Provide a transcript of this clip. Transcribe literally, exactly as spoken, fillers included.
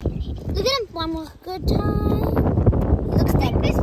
Look at him one more good time. He looks dead.